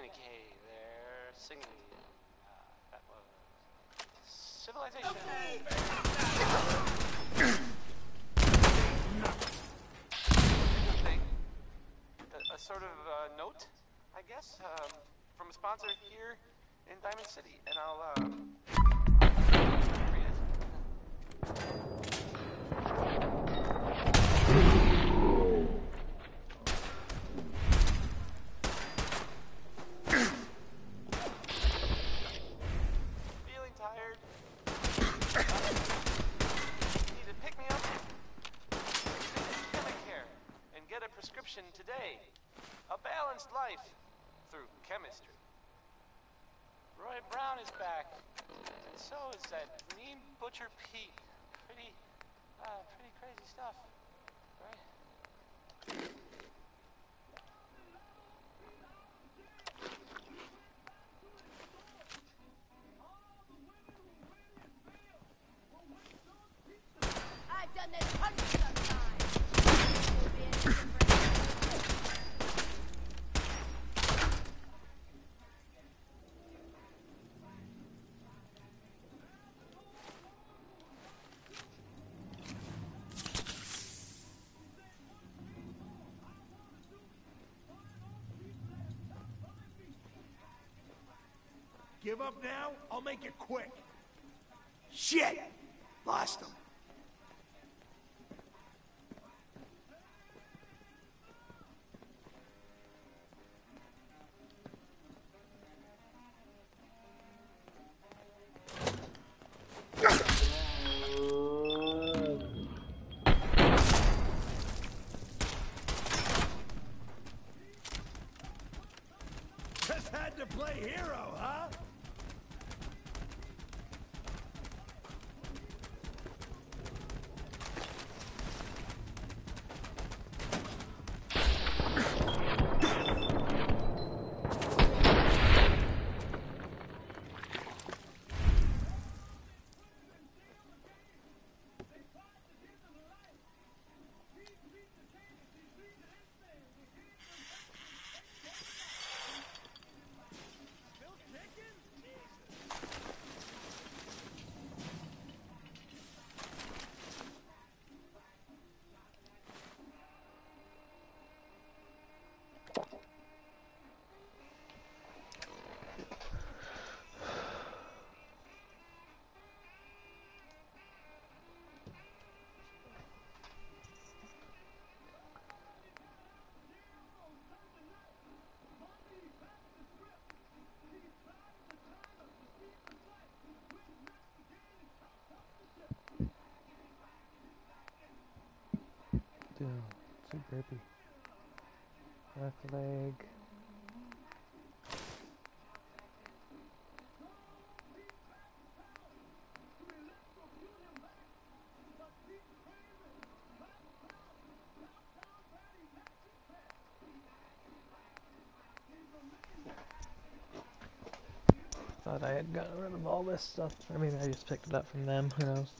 Kay there singing. That was Civilization. A sort of note, I guess, from a sponsor here in Diamond City, and I'll read it. Feeling tired? Need to pick me up? Visit Chemicare and get a prescription today. A balanced life through chemistry. Roy Brown is back, and so is that mean Butcher Pete. Pretty crazy stuff, right? I've done this hundreds of times. Give up now? I'll make it quick. Shit! Lost him. Just had to play hero, huh? Dude, so grippy. Left leg. Thought I had gotten rid of all this stuff. I mean, I just picked it up from them. Who knows?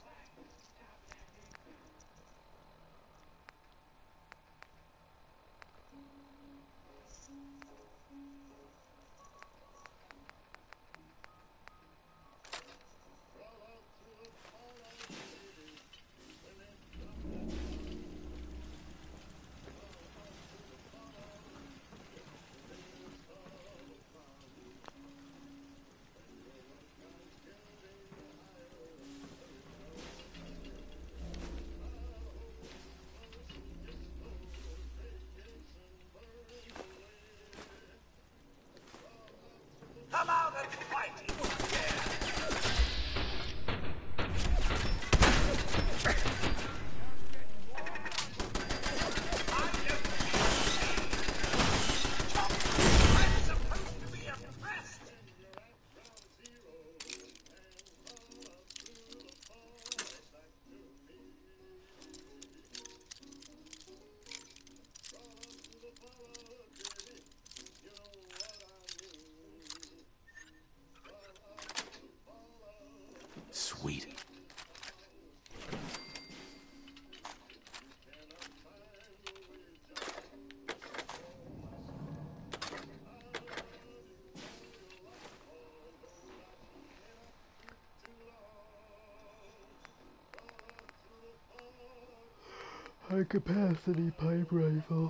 high capacity pipe rifle.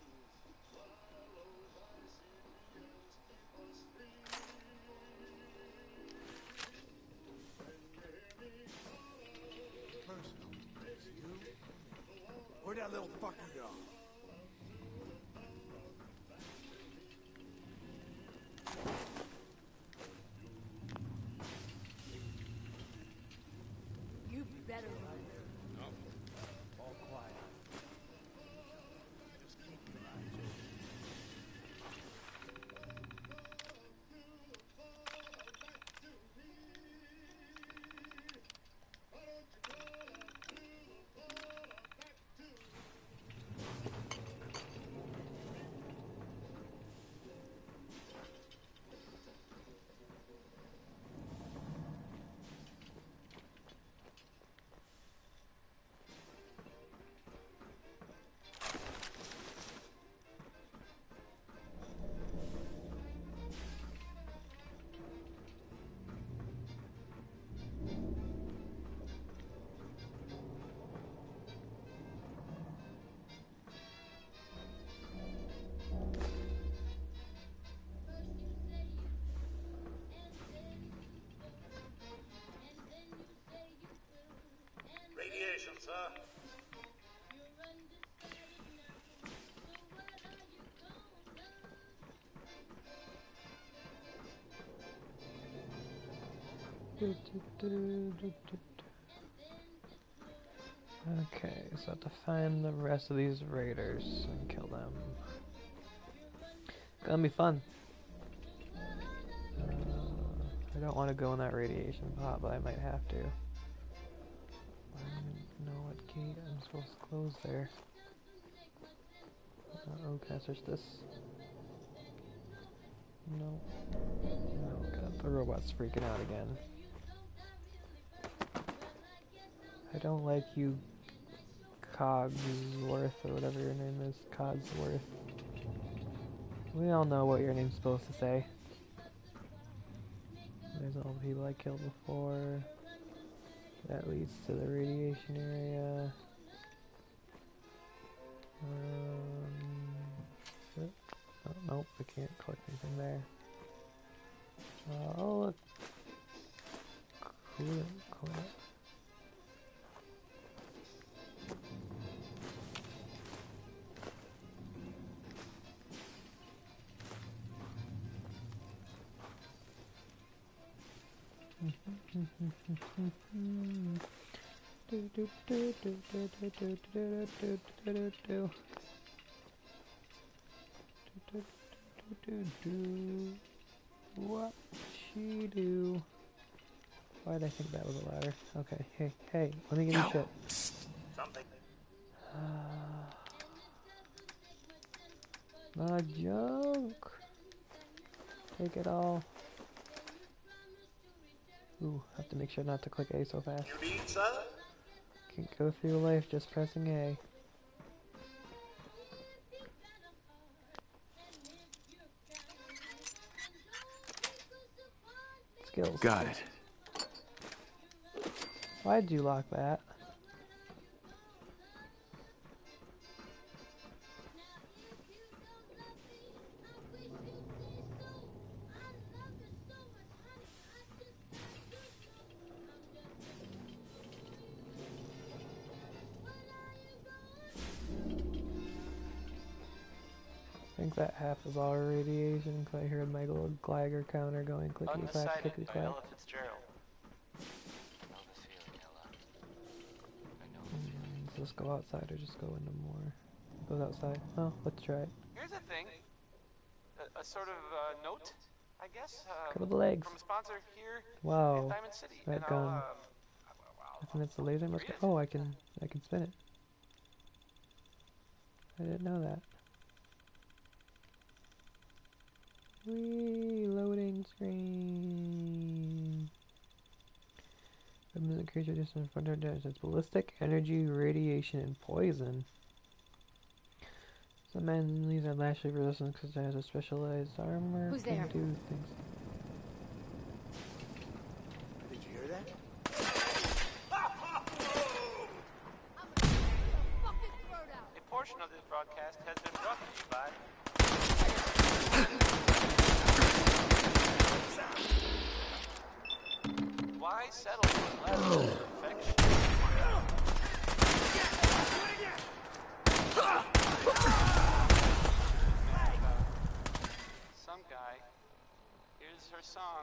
Personal. You? Where'd that little fucker go? You better run. All quiet. Just keep your eyes open. Radiation, sir. Okay, so I have to find the rest of these raiders and kill them. Gonna be fun. I don't want to go in that radiation pod, but I might have to. I don't know what gate I'm supposed to close there. Oh, can I search this? No. No, God, the robot's freaking out again. I don't like you, Cogsworth, or whatever your name is. Cogsworth. We all know what your name's supposed to say. There's all the people I killed before. That leads to the radiation area. Oh, nope, I can't collect anything there. Oh, look. Cool. What she do? Why did I think that was a ladder? Okay, hey, let me give you shit. Something. My junk. Take it all. Ooh, have to make sure not to click A so fast. You need, sir? Can't go through life just pressing A. Skills. Got it. Why'd you lock that? I think that half is all radiation because I heard my little Glider counter going clickety clack, Undecided clickety by clack. Ella Fitzgerald. I know this feeling, Ella. I know this feeling. Let's just go outside or just go into more. Goes outside. Oh, let's try it. Here's a thing. A sort of note, I guess. Cover the legs. From a sponsor here Wow. in Diamond City. That And gun. I'll I think it's the laser. Must be. Oh, I can spin it. I didn't know that. Whee! Loading screen. The creature just in front of it. It's ballistic, energy, radiation, and poison. Some enemies are lashly resistant because it has a specialized armor. Who's can there? do things. Did you hear that? I'm gonna fucking throw broadcast has been brought to you by... Why settle for less than perfection? Some guy. Here's her song.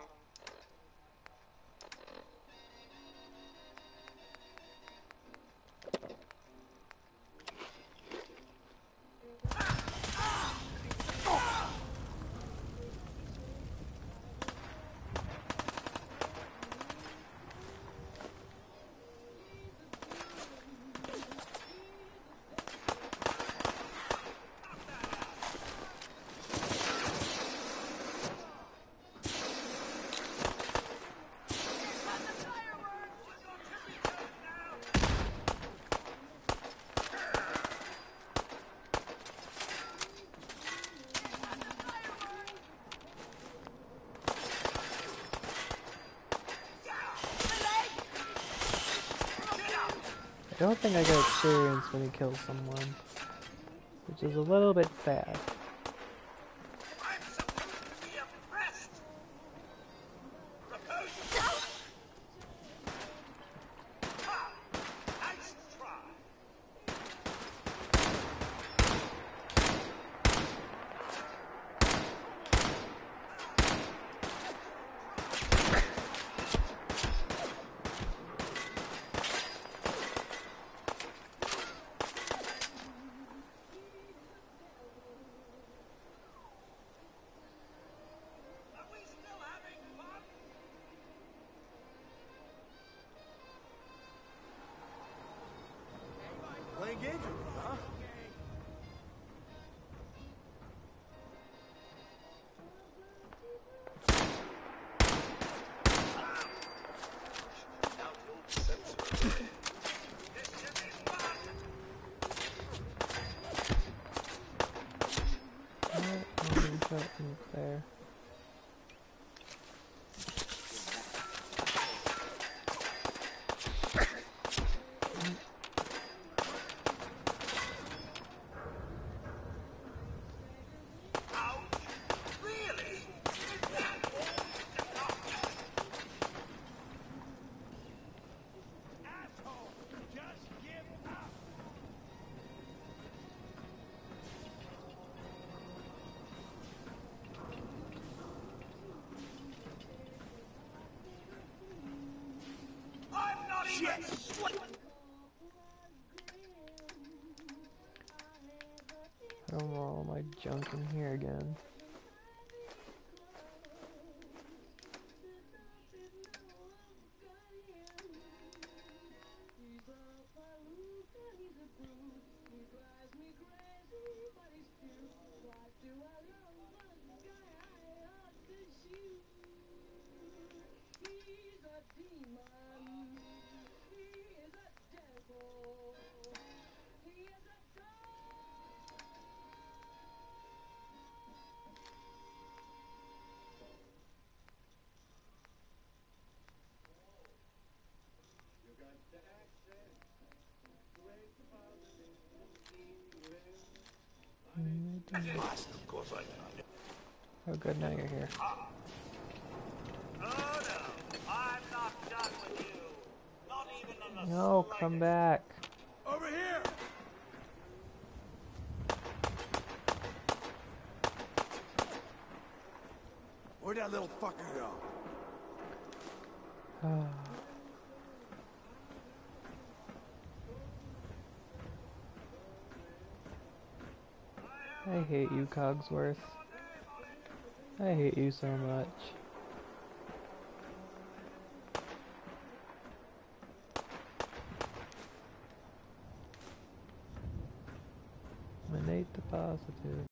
I don't think I get experience when he kills someone, which is a little bit sad. I'm supposed to be oppressed. Ha! Nice try. Are we still having fun? Playing games with me, huh? There. Ouch! Really? Is that all? Asshole! Just give up! I'm not even Shit! I don't want all my junk in here again. Of course I can. Oh good, now you're here. Oh no, I'm not done with you. Not even in the No, come back. Over here! Where'd that little fucker go? I hate you, Cogsworth. I hate you so much. Emanate the positive.